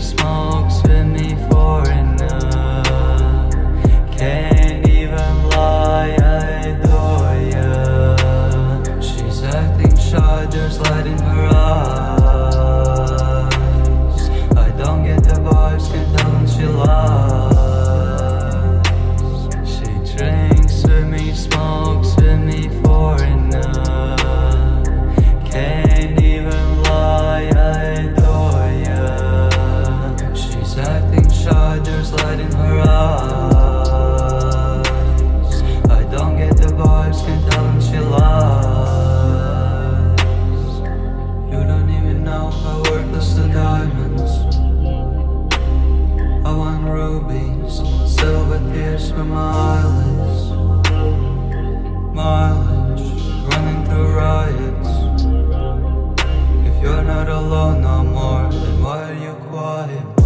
smokes with me foreigner. Can't even lie, I adore ya. She's acting shy, there's light in her eyes. I don't get the vibes, can't tell when she lies. She drinks with me, smokes with me foreigner. Can't even lie, I adore ya. She's acting shy, there's light in her eyes. I don't get the vibes, can't tell when she lies. You don't even know how worthless the diamonds. I want rubies, silver tears from my eyelids. Mileage, running through riots. If you're not alone no more, then why are you quiet?